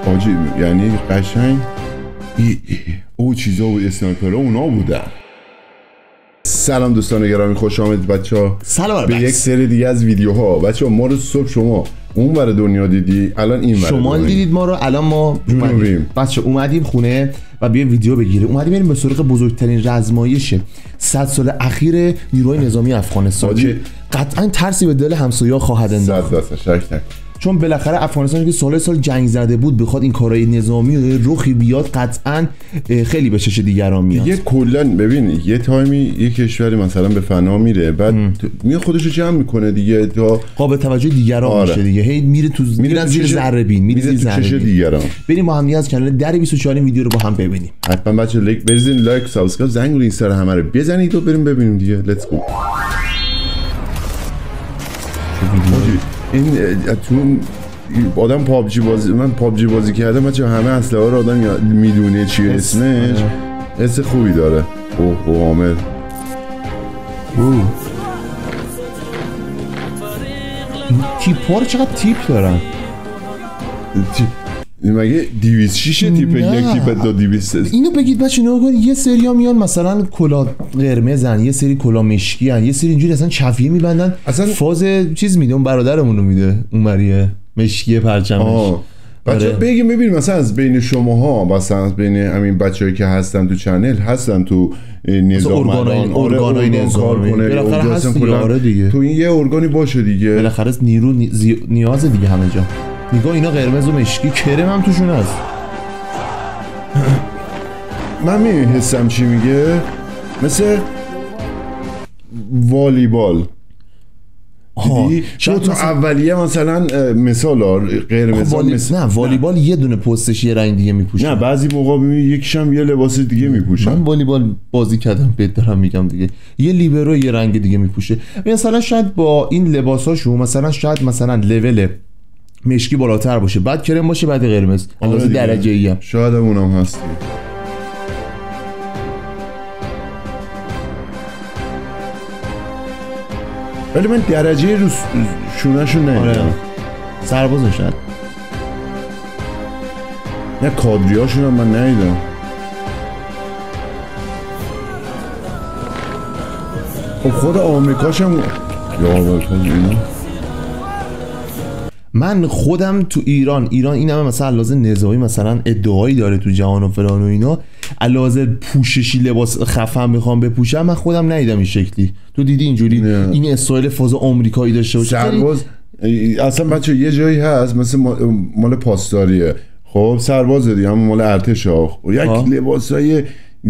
آجی یعنی قشنگ او چیزا بود، اسنایپرها اونا بودن. سلام دوستان گرامی، خوش آمدید بچه‌ها. سلام به یک سری دیگه از ویدیوها. بچه‌ها ما رو صبح شما اون ور دنیا دیدی، الان این ور شما دیدید ما رو، الان ما اومدیم خونه و بیایم ویدیو بگیریم. اومدیم بریم به سراغ بزرگترین رزمایش 100 سال اخیر نیروهای نظامی افغانستان که قطعا ترسی به دل همسایه‌ها خواهد انداخت. 100% شک نکن. چون بالاخره افغانستان که سال جنگ زده بود بخواد این کارهای نظامی و رخی بیاد، قطعا خیلی به چش دیگران میاد. یه کلا ببین یه تایمی یه کشوری مثلا به فنا میره، بعد میاد خودشو جمع میکنه دیگه تا قابل توجه دیگران میشه دیگه. هی میره تو زیر ذره بین، میره تو چش دیگران. بریم با هم دیگه از کانال در 24 این ویدیو رو با هم ببینیم. حتما بچه‌ها بریزین لایک، سابسکرایب، زنگ رو اینستا همه رو بزنید و بریم ببینیم دیگه. لیتس گو. این تو آدم پابجی بازی، من پابجی بازی کردم بچه، همه اسلحه رو آدم میدونه چیه اسمش، حس خوبی داره. اوه عامر تیپ‌ها رو چقدر تیپ دارن؟ مگه 206 تیپ؟ یک تیپ دو 200. اینو بگید بچه نگاه کن، یه سریا میان مثلا کلا قرمزن، یه سری کلا مشکی ان، یه سری اینجوری اصلا چفیه میبندن، اصلا فاز چیز میده، اون برادرمون رو میده اون مریه مشکی پرچمش. بچه بگیم ببین مثلا از بین شماها، مثلا از بین همین بچه‌ای که هستن تو چنل، هستن تو نظام ارگانای نظامی بالاخره هست دیگه. تو این یه ارگانی باشه دیگه، بالاخره نیرو نیاز دیگه همه جا. نگاه اینا قرمز و مشکی، کرم هم توشون هست. من میحسم چی میگه، مثل والیبال. شاید تو اولیه مثلا مثلا قرمز نه والیبال یه دونه پستش یه رنگ دیگه میپوشه. نه بعضی موقع میبینی یکیشم یه لباس دیگه میپوشه. من والیبال بازی کردم، بهت دارم میگم دیگه. یه لیبرو یه رنگ دیگه میپوشه. مثلا شاید با این لباساشو مثلا شاید مثلا لول مشکی بالاتر باشه، بعد کرم باشه، بعد قرمز. البته درجه‌ای هم شاید اونم هست. ولی من درجه رو شونه‌شو ندیدم. سرباز شد. نه کادریاشون هم من ندیدم. خب خود آمریکاشم من خودم تو ایران این همه مثلا علاوه نظامی مثلا ادعایی داره تو جهان و فلان و اینا، علاوه پوششی لباس خفن میخوام بپوشم، من خودم ندیدم این شکلی. تو دیدی اینجوری این استایل فاز آمریکایی داشته باشه سرباز؟ اصلا بچه یه جایی هست مثل مال پاسداریه، خب سرباز دیگه، هم مال ارتش ها، یک لباسای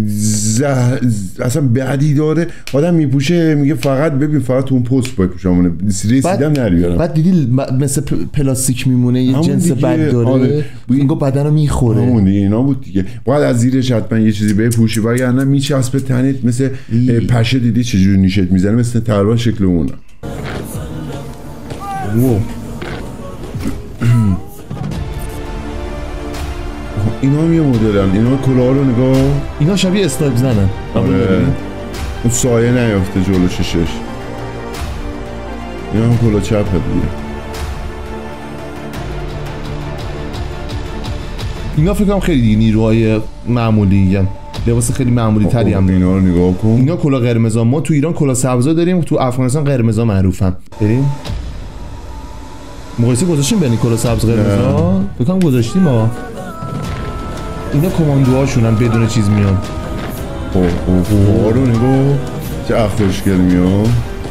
اصلا بعدی داره، آدم میپوشه میگه فقط ببین فقط تو اون پست باید پوشم، رسیدم نریارم. بعد دیدی مثل پلاستیک میمونه، یه جنس بد داره، اینگاه بدن رو میخوره. همون دیگه اینا بود دیگه. باید از زیرش حتما یه چیزی بپوشی وگرنه میچسبه تنت، مثل پشه دیدی چجوری نیشت میزنه، مثل تربان شکل اونه. اینا هم یه مدلن، اینا کلاه رو نگاه، اینا شبیه استایپ زنن. اون سایه نیافته جلو ششش. اینا هم کلاه چپه دیگه. اینا فکر کنم خیلی دیگه نیروهای معمولی هم، لباس خیلی معمولی تری هم. اینا رو نگاه کن، اینا کلاه قرمزا. ما تو ایران کلاه سبزا داریم، تو افغانستان قرمزا معروفن. بریم مقایسه گذاشتیم بین کلاه سبز قرمزا، فکر کنم گذاشتیم ها. اینا کماندوهاشونن، بدون چیز میان. رو نگاه چه اخوشگل میاد.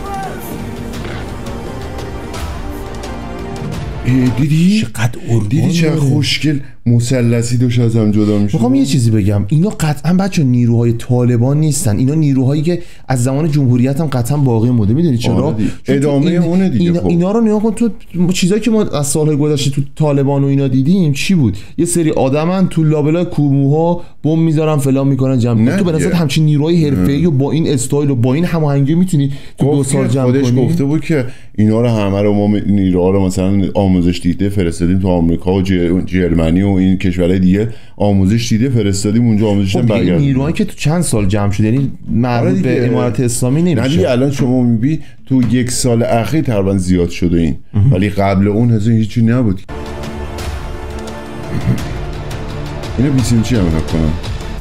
دیدی؟ چقدر ارگان، دیدی چه خوشگل مثلثی داشت از هم جدا میشه. میخوام یه چیزی بگم، اینا قطعا بچه نیروهای طالبان نیستن، اینا نیروهایی که از زمان جمهوریت هم قطعا باقی مونده. میدونی چرا؟ ادامه اونه دیگه. اینا رو نگاه کن، تو چیزایی که ما از سالهای گذشته تو طالبان و اینا دیدیم چی بود؟ یه سری آدمن تو لابلای کوموها بم میذارن فلان میکنن جمع. تو به نظر همچین نیروهای حرفه‌ای و با این استایل و با این هماهنگی میتونی تو 2 سال جمع کنی؟ خودش گفته بود که اینا رو همه رو ما نیروها رو مثلا آموزش دیده فرستادیم تو آمریکا و جرمنی و این کشورهای دیگه، آموزش دیده فرستادیم اونجا، آموزش هم برگردیم. نیروهایی که تو چند سال جمع شده، یعنی مربوط به امارت اسلامی نمیشه. نه دیگه الان شما میبینی تو 1 سال اخیر تقریبا زیاد شده این، ولی قبل اون هزین هیچی نبود. اینو بیسیمچی هم نکنم.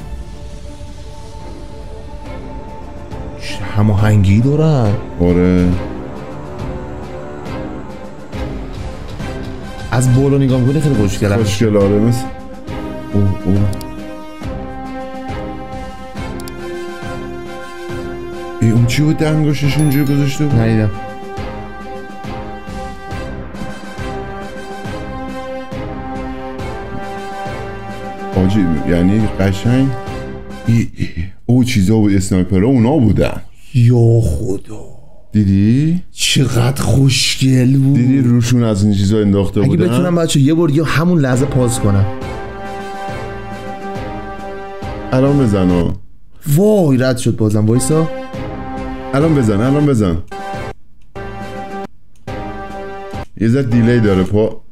هماهنگی دارن. آره از بالا نگاه میکنه خیلی خوشگله. خوشگل آره مثل اوه اون چی بود دنگاشش اونجا گذاشته بود؟ ندیدم. آجی یعنی قشنگ او چیزا بود، اسنایپرها اونا بودن. یا خدا دیدی؟ چقدر خوشگل بود. دیدی روشون از این چیزا انداخته بودن. اگه بتونم بچه یه بار دیگه همون لحظه پاس کنم. الان بزن. وای رد شد بازم. وایسا الان بزن یه ذره دیلی داره پا.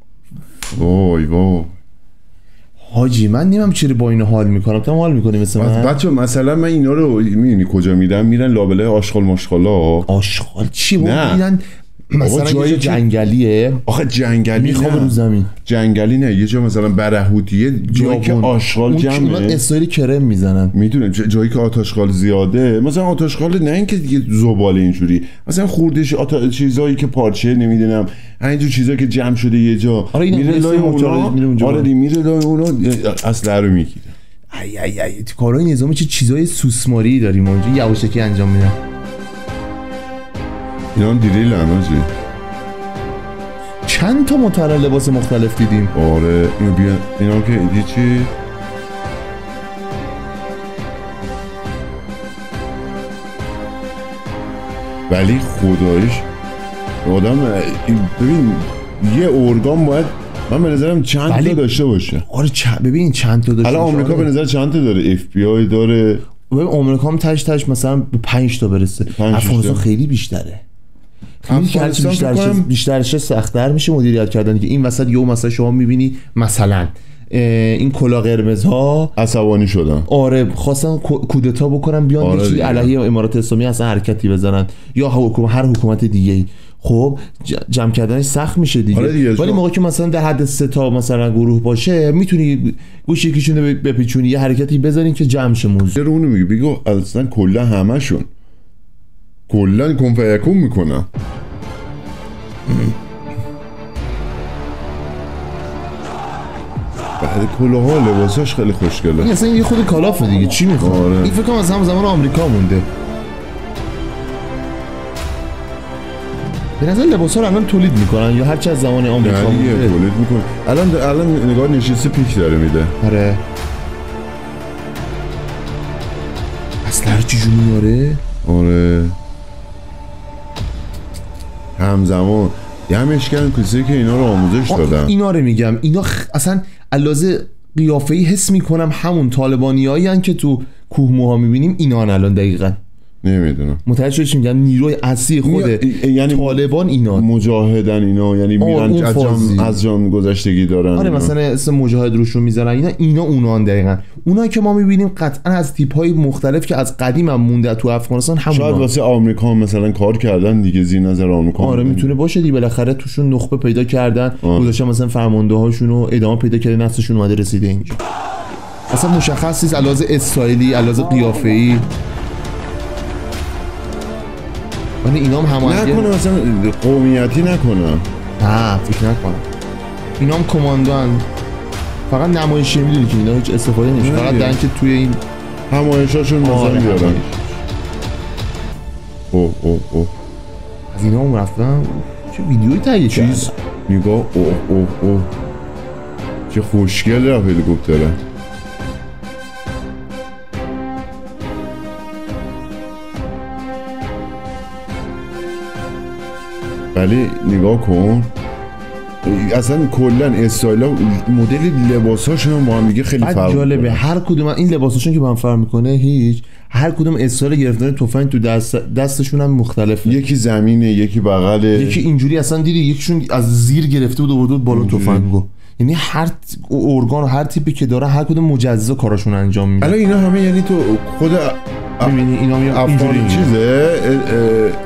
وای حاجی من نمیم چرا با اینو حال میکنم. تو حال میکنی مثل من؟ بچه مثلا من اینا رو میبینی کجا میرن لابلای آشغال ماشغالا. آشغال چی بود؟ میرن مثلا جای یه جنگلیه. آخه جنگلی میخوام رو زمین. جنگلی نه، یه جا مثلا برهوتیه، جایی که آشغال جمعه. اونا استایل کرم میزنن. میدونم جایی که آتشغال زیاده، مثلا آتشغال نه اینکه دیگه زباله اینجوری، مثلا خوردش چیزایی که پارچه نمیدونم اینجور چیزایی که جمع شده یه جا. آره میره لای اونا. آره میره لای اونا اصلا رو میگیره. ای تو کارهای نظامی چه چیزای سوسماری داریم اونجا یواشکی انجام میدن. اینا دیریل اناجی. چند تا مطلع لباس مختلف دیدیم. آره اینو بیا اینا که ایدی چی؟ ولی خدایش آدم ببین یه ارگان باید من به نظرم چند تا داشته باشه. آره ببین چند تا داشته. حالا آمریکا به نظر چند تا داره؟ اف بی آی داره. ببین آمریکا هم تاش مثلا به 5 تا برسه. افغانستان خیلی بیشتره. خیلی که بیشترش سخت‌تر میشه مدیریت کردن. که این وسط یهو مثلا شما میبینی مثلا این کلا قرمزها عصبانی شدن. آره خواستن کودتا بکنن بیان آره چیزی علیه امارات اسلامی اصلا حرکتی بزنن یا هر حکومت دیگه‌ای. خب جمع کردنش سخت میشه دیگه. آره ولی موقعی که مثلا در حد 3 تا مثلا گروه باشه میتونی گوش یکیشون رو بپیچونی یه حرکتی بزنین که جمع شه موضوع. اونو میگه بگو اصلا کلا همشون کلا کن فیکون میکنن. بعد کلاها لباساش خیلی خوشگله. این اصلا یه خود کالافه دیگه چی میخواد. آره. این فکر کنم از هم زمان آمریکا مونده. به نظر لباسا رو الان تولید میکنن یا هرچی از زمان آمریکا مونده تولید میکنن. الان نگاه نشسته پیک داره میده. آره اصلا چجوری میاره. آره همزمان یه همشکن کسی که اینا رو آموزش دادن. اینا رو میگم اینا اصلا علاوه قیافه‌ای حس میکنم همون طالبانیایی ان که تو کوه موها میبینیم اینا الان دقیقاً نمیدونم متوجه شدی چی میگم. نیروی اصلی خود یعنی طالبان اینا مجاهدن اینا یعنی میرن از جان گذشتگی دارن. آره مثلا اسم مجاهد روشون میذارن اینا اونان دقیقاً اونایی که ما میبینیم قطعا از تیپ‌های مختلف که از قدیم هم مونده تو افغانستان همون. شاید واسه آمریکا مثلا کار کردن دیگه زیر نظر آمریکا. آره میتونه باشه دیگه بالاخره توشون نخبه پیدا کردن گذاشتن مثلا فرمانده هاشون رو ادامه پیدا کردن نسلشون اومده رسیده اینجا. اصلا مشخص نیست علاوه استایلی علاوه قیافه‌ای. ولی اینا هم هماهنگی نکنه مثلا قومیتی نکنه. نه فکر نکنم. اینا هم کماندوان فقط نمایشی میدونی که اینا هیچ استفاده نمیشه. فقط دارن که توی این همایشاشون مثلا بیارن. اوه از اینا هم رفتم چه ویدیویی تهیه کردن. چیز نگاه اوه چه خوشگل رفت هلیکوپتره. ولی نگاه کن اصلا کلا استایلا مدل لباساشون هم با هم دیگه خیلی فرق جالبه. هر کدوم این لباساشون که با هم فرق میکنه هیچ هر کدوم استایل گرفتن تفنگ تو دستشون هم مختلفه. یکی زمینه یکی بغله یکی اینجوری اصلا دیدی یکیشون از زیر گرفته بود و برد بالا تفنگو. یعنی هر ارگان و هر تیپی که داره هر کدوم مجزا کاراشون انجام میده. الان اینا همه یعنی تو خود میبینی اینا هم اینجوری چیزه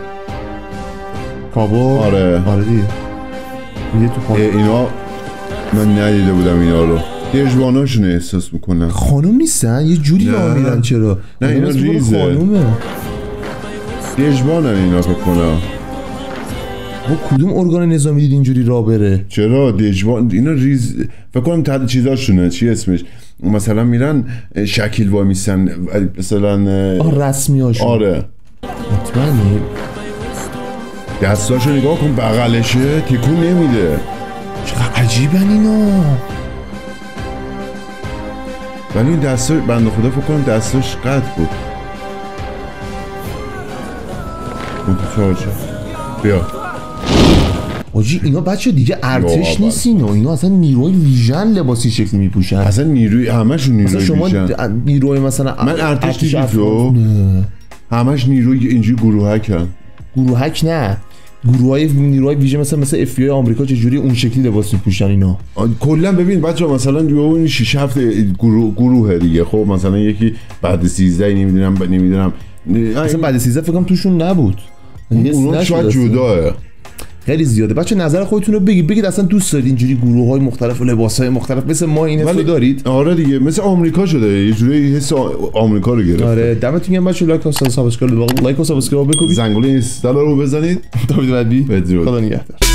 کابو. آره دیگه میگه تو اینا من ندیده بودم اینا رو. دژباناشون احساس میکنم. خانوم نیستن یه جوری راه میرن چرا؟ نه اینا ریزه. خانومه. دژبانن اینا فکر کنم. با کدوم ارگان نظامی دید اینجوری راه بره؟ چرا دژبان اینا ریز فکر کنم تحت چیزاشونه چی اسمش مثلا میرن شکل وای میسن مثلا رسمی هاشون. آره مطمئنی؟ دستاشو نگاه کن بغلشه تکون نمیده. چقدر عجیبن اینا. ولی این دستا بنده خدا فکر کنم دستاش قطع بود. متچارجه بیا آجی اینا بچه دیگه ارتش نیست اینا اصلا نیروی ویژن لباسی شکلی میپوشن. اصلا نیروی همشون نیروی شما ویژن. نیروی مثلا من ارتش دیدی تو همش نیروی اینجوری گروهکن. گروهک نه گروهای نیروهای ویژه مثلا اف بی آی آمریکا چجوری اون شکلی لباس میپوشن اینا. کلا ببین بچه‌ها مثلا اون 6 7 گروه دیگه. خب مثلا یکی بعد 13 نمیدونم مثلا بعد 13 فکر کنم توشون نبود. اون شاید جداه. خیلی زیاده. بچه نظر خودتون رو بگید اصلا دوست دارید اینجوری گروه‌های مختلف و لباس‌های مختلف مثل ما این حسو دارید؟ آره دیگه مثل آمریکا شده یه جوری حس آمریکا رو گرفت. آره دمتون گرم بچه‌ها. لایک و سابسکرایب بکنید. زنگوله اینستا رو بزنید. تا ویدیو بعدی بدرود. خدا نگهدار.